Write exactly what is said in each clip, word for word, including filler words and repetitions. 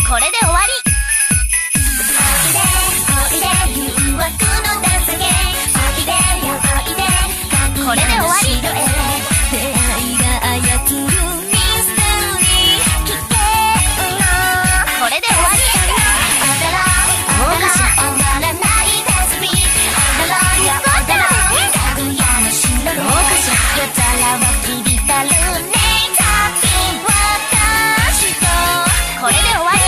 これで終わり。これで終わり。これで終わり。どうかしら。どうかしら。これで終わり。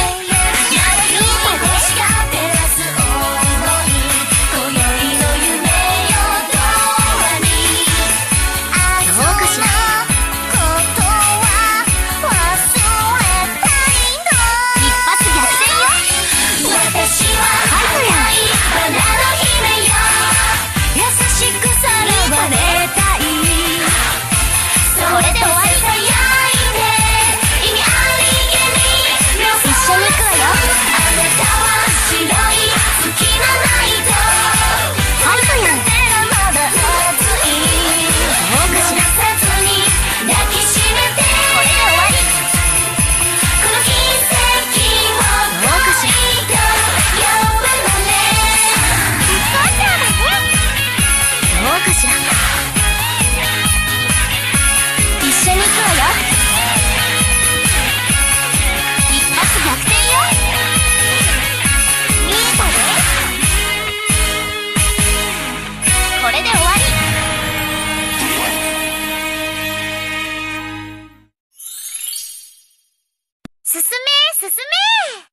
一緒に行くわよ。一発逆転よ。見えたね。これで終わり。進め進め。